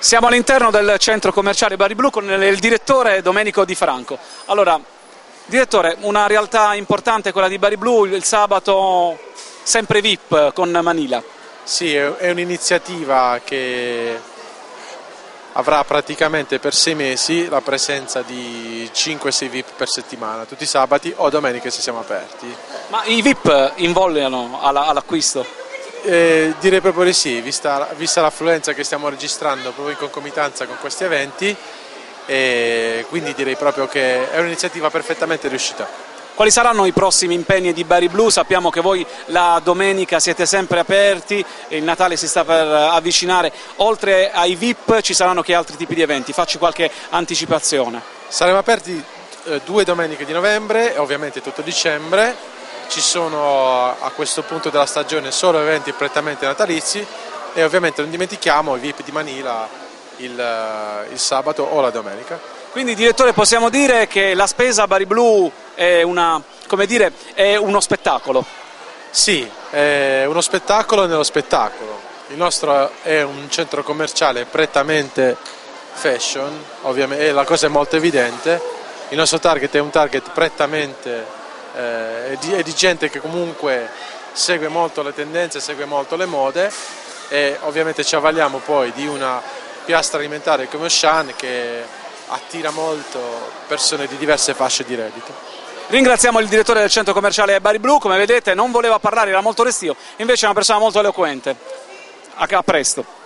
Siamo all'interno del centro commerciale Bari Blu con il direttore Domenico Di Franco. Allora, direttore, una realtà importante quella di Bari Blu, il sabato sempre VIP con Manila. Sì, è un'iniziativa che avrà praticamente per 6 mesi la presenza di 5-6 VIP per settimana, tutti i sabati o domeniche se siamo aperti. Ma i VIP invogliano all'acquisto? Direi proprio di sì, vista l'affluenza che stiamo registrando proprio in concomitanza con questi eventi, e quindi direi proprio che è un'iniziativa perfettamente riuscita. Quali saranno i prossimi impegni di Bari Blu? Sappiamo che voi la domenica siete sempre aperti, il Natale si sta per avvicinare, oltre ai VIP ci saranno che altri tipi di eventi? Facci qualche anticipazione. Saremo aperti 2 domeniche di novembre e ovviamente tutto dicembre. Ci sono a questo punto della stagione solo eventi prettamente natalizi e ovviamente non dimentichiamo i VIP di Manila il sabato o la domenica. Quindi, direttore, possiamo dire che la spesa a Bari Blu è è uno spettacolo? Sì, è uno spettacolo nello spettacolo. Il nostro è un centro commerciale prettamente fashion, ovviamente, e la cosa è molto evidente. Il nostro target è un target prettamente è di gente che comunque segue molto le tendenze, segue molto le mode, e ovviamente ci avvaliamo poi di una piastra alimentare come Auchan che attira molto persone di diverse fasce di reddito. Ringraziamo il direttore del centro commerciale Bari Blu, come vedete non voleva parlare, era molto restio, invece è una persona molto eloquente. A presto.